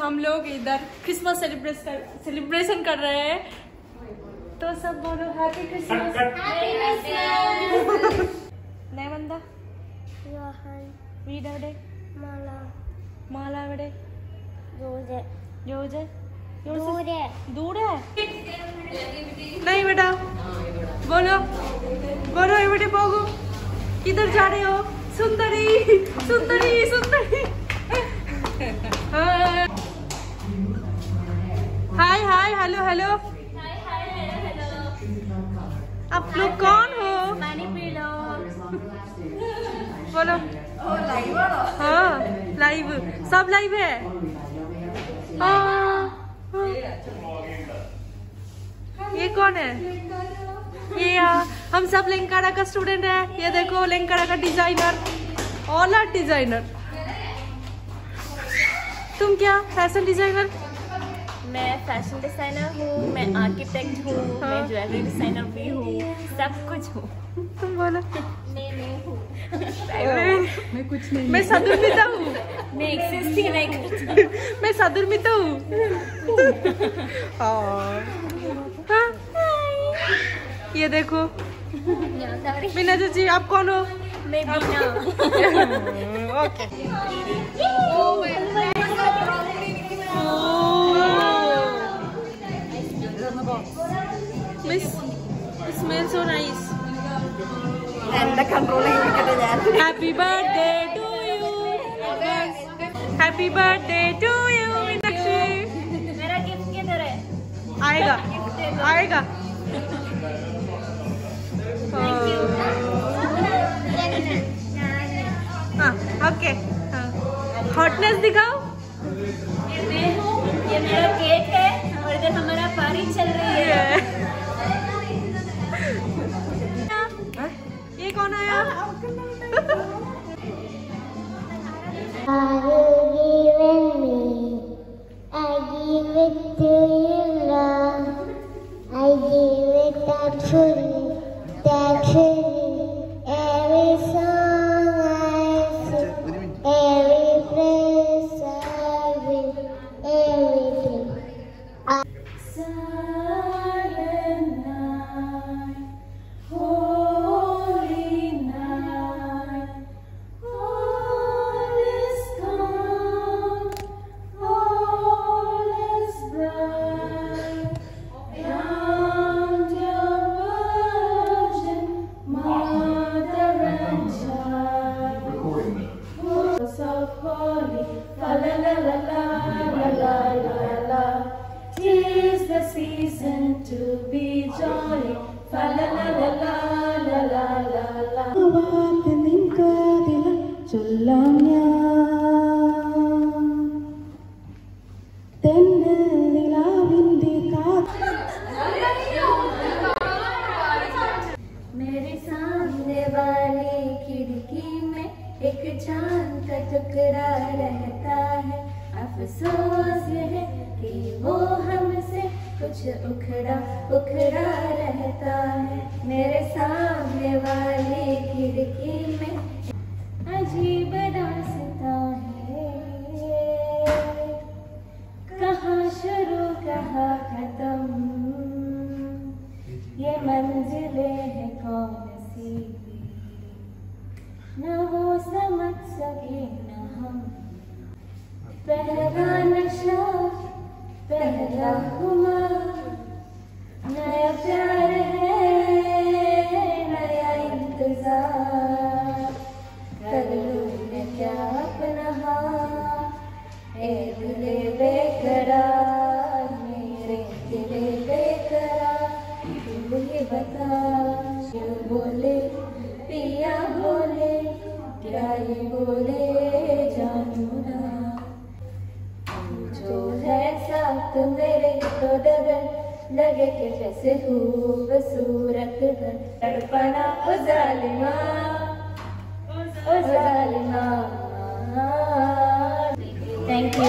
हम लोग इधर क्रिसमस सेलिब्रेशन कर रहे हैं, तो सब बोलो हैप्पी क्रिसमस। नया बंदा വീട് എവിടെ? മാല എവിടെ? ജോർജ് ദൂരെ नहीं बेटा, बोलो बोलो एवडे पोगो, किधर जा रहे हो? सुंदरी सुंदरी सुंदरी। Hi hi hello hello. आप लोग कौन हो? बोलो। हाँ लाइव, सब लाइव है। ये कौन है? ये हम सब लेंकारा का स्टूडेंट है। ये देखो लेंकारा का डिजाइनर, ऑल आर्ट डिजाइनर। तुम क्या फैशन डिजाइनर? मैं फैशन डिजाइनर हूँ, मैं आर्किटेक्ट हूँ, मैं ज्वेलरी डिजाइनर भी हूँ, सब कुछ हूँ। तुम बोलो। मैं हूँ। मैं कुछ नहीं। मैं सदुर्मिता हूँ। मैं एग्जिस्ट ही नहीं करती। मैं सदुर्मिता हूँ। हाँ ये देखो मीना जी, आप कौन हो? मैं Beena. Okay. Miss, it smells so nice. And the controlling Happy birthday to you. Happy birthday to you, Meenakshi. मेरा गिफ्ट किधर है? आएगा आएगा। हाँ ओके। हॉटनेस दिखाओ। मैं हूँ, ये मेरा केक है और इधर हमारा पारी चल रही है। ये कौन आया? मेरे सामने वाली खिड़की में एक चांद का टुकड़ा रहता है। अफसोस है कि वो हमसे कुछ उखड़ा उखड़ा रहता है। मेरे सामने वाली खिड़की में अजीब दास्तां है, कहाँ शुरू कहाँ खत्म, ये मंजिलें हैं कौन सी, न वो समझ सके न हम। पहला नशा पहला खुमार, नया प्यार है नया इंतजार, कर लूं मैं क्या अपना हाथ, ए दिले बेकरार मेरे दिले बेकरार, तू ही बता क्यों बोले पिया बोले, क्या ये बोले जानू ना, जो है साथ मेरे तो डगर लगे कि जैसे खूबसूरत तड़पना ओ जालिमा ओ जालिमा। Thank you.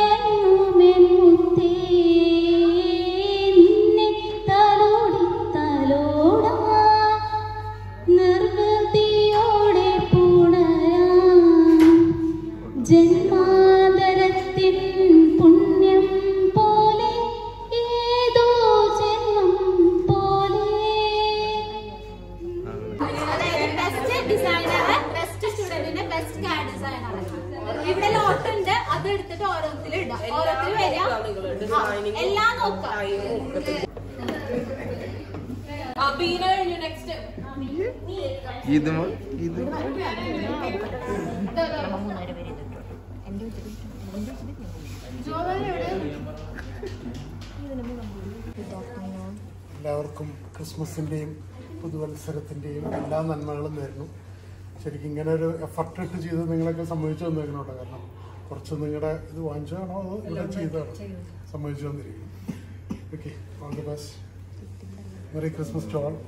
ിൽ ജന്മാന്തരത്തിൻ പുണ്യം പോലെ ഏതോ ജന്മം പോലെ. ബെസ്റ്റ് ഡിസൈനർ, ബെസ്റ്റ് സ്റ്റുഡന്റിന്റെ ബെസ്റ്റ് കാർഡ് ഡിസൈനർ. ഇവിടെ ലോട്ടുണ്ട്, അത് എടുത്തിട്ട് ഓരോരുത്തർ ഇടാം. ഓരോരുത്തർ വരിക, എല്ലാം നോക്കാം. അബീന കഴിഞ്ഞു. നെക്സ്റ്റ് എല്ലാവർക്കും ക്രിസ്മസിൻ്റെയും പുതുവത്സരത്തിൻ്റെയും എല്ലാ നന്മകളും നേരുന്നു. ശരിക്കും ഇങ്ങനെ ഒരു എഫർട്ട് ഇട്ട് ചെയ്ത് നിങ്ങളൊക്കെ സമ്മതിച്ചു തന്നേക്കണോട്ടെ. കാരണം കുറച്ച് നിങ്ങളുടെ ഇത് വാങ്ങിച്ചതാണോ അതോ ഇവിടെ ചെയ്തതാണോ സമ്മതിച്ചു തന്നിരിക്കുന്നു. Okay, all the best. Merry Christmas to all.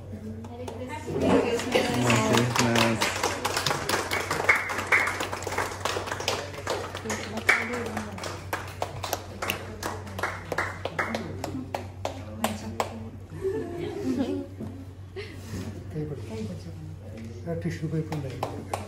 Tissue paper ഉണ്ടായിരുന്നു.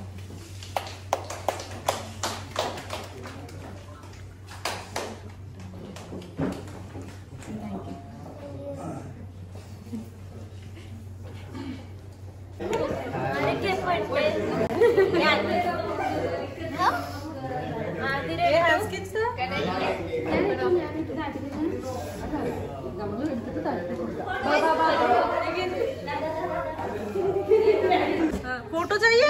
फोटो चाहिए?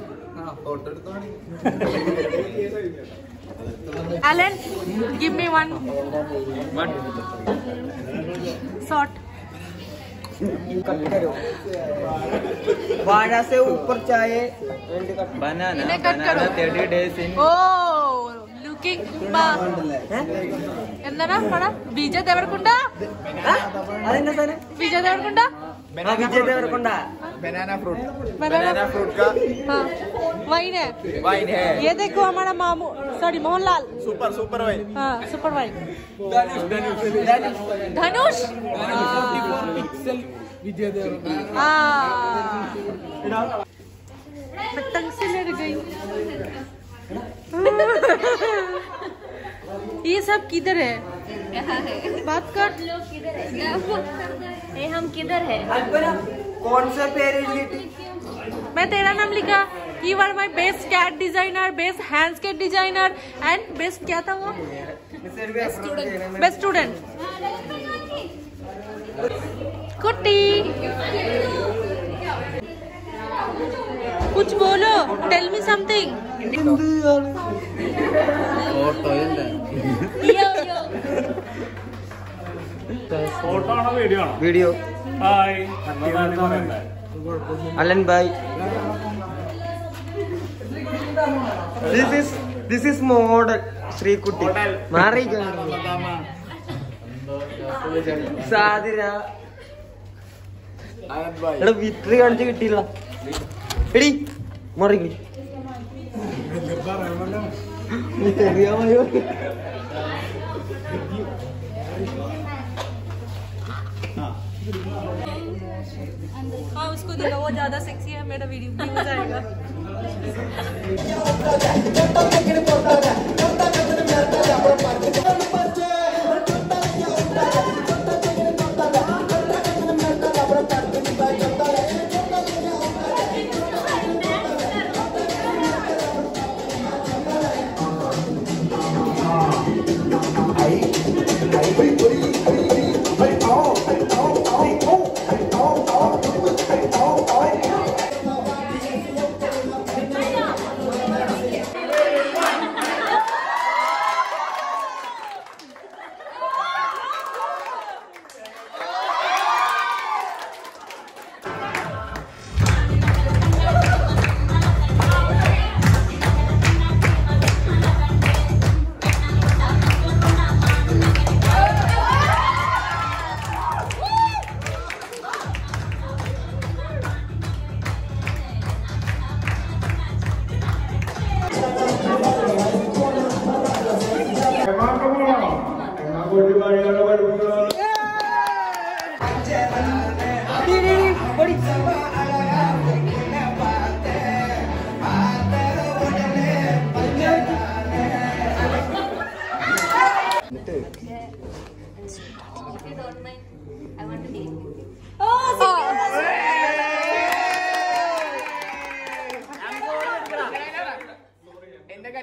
Alan, give me one shot. वाड़ा से ऊपर चाहे बनाना इन्हें कट करो. 30 days in. Oh, looking എന്താണ് പടം? വിജയ് ദേവരകൊണ്ട. അതെന്താ സാധനം? Vijay Deverakonda. Vijay Deverakonda. Banana fruit. Banana fruit का हाँ वाइन है. वाइन है. ये देखो हमारा मामू, सॉरी मोहनलाल. Super wine. हाँ सुपर वाइन. धनुष धनुष. विजय देवरकोंडा. पतंग से लड़ गई. ये सब किधर है? बात कर. ये हम किधर है? कौन सा पेड़? मैं तेरा नाम लिखा. You are my best cat designer, best hands cat designer and best क्या था वो? Best student. कुट्टी. कुछ बोलो. Tell me something. ഫോട്ടോ ആണോ വീഡിയോ ആണോ? വീഡിയോ. ഹായ് അലൻ ഭായ്. This is model Sreekutty. മാറി സാദിര. എടാ വിത്രി കാണിച്ച് കിട്ടിയില്ല. എടി മാറി हाँ उसको दिखा, वो ज्यादा सेक्सी है. मेरा वीडियो भी हो जाएगा.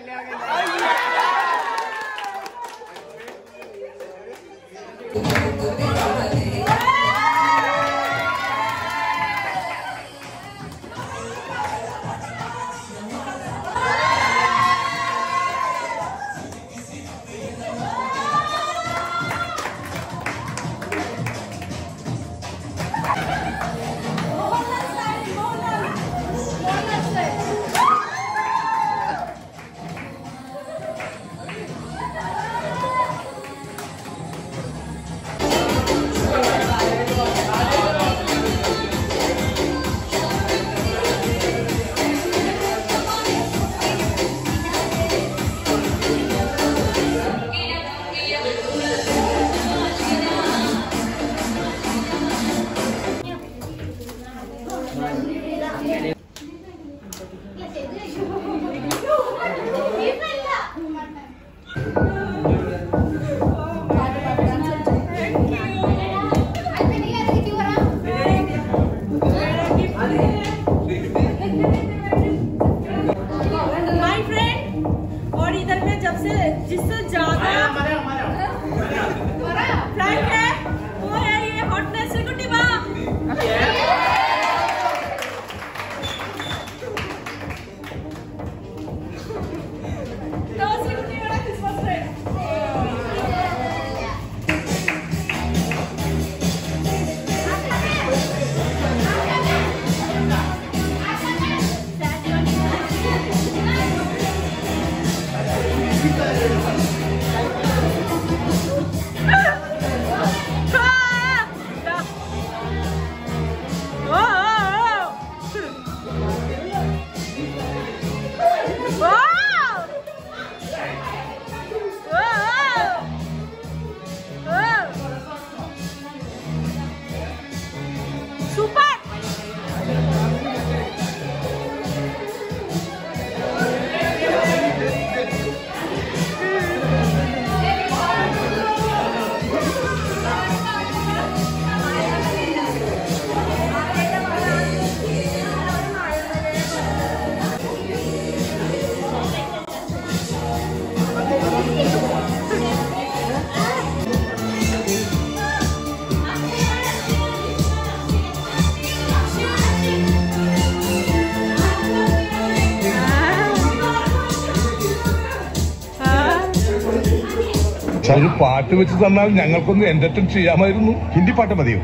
ഒരു പാട്ട് വെച്ച് തന്നാൽ ഞങ്ങൾക്കൊന്ന് എന്റർടൈൻ ചെയ്യാമായിരുന്നു. ഹിന്ദി പാട്ട് മതിയോ?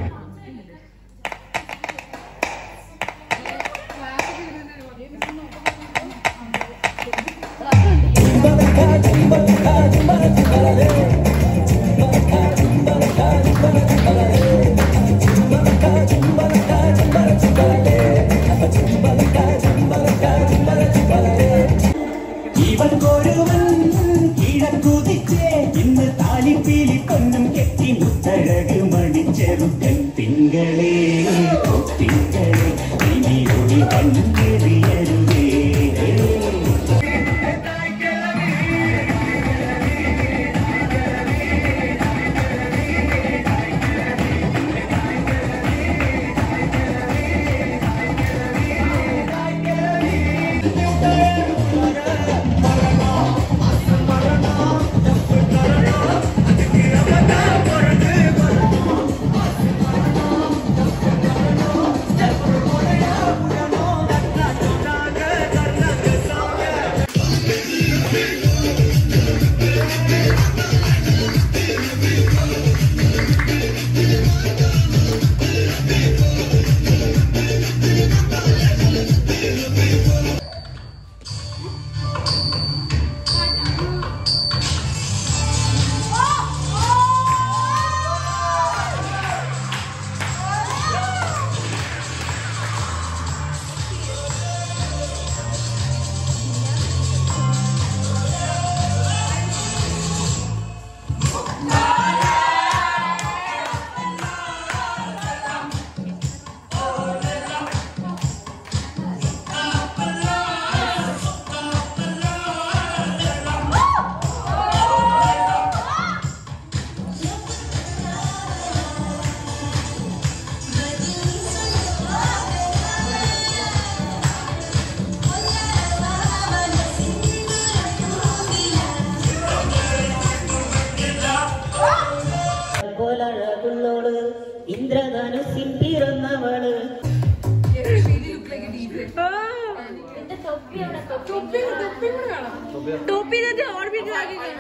टोपी देते और भी आगे गए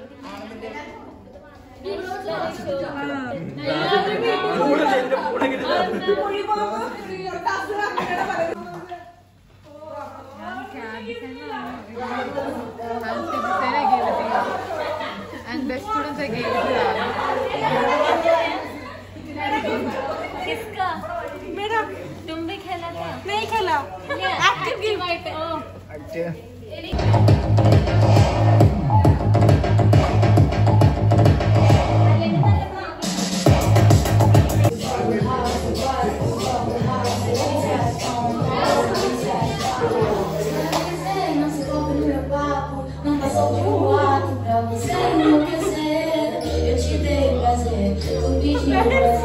and best students I gave it किसका? मेरा। तुम भी खेला क्या? नहीं खेला। एक्टिव गेम आइट है। Não passou de ato pra você enlouquecer. Eu te dei prazer, um beijinho.